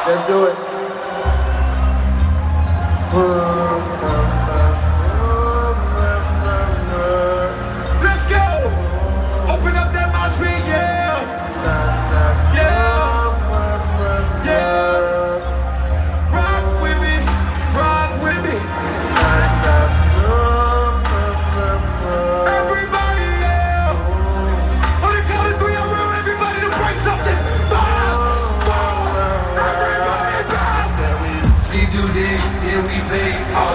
Let's do it. Let's go! Open up that mosh pit, yeah! Yeah! Yeah! Rock with me! Rock with me! Everybody, yeah! On the count of three, I want everybody to break something! Everybody, back! See, do this, then we play.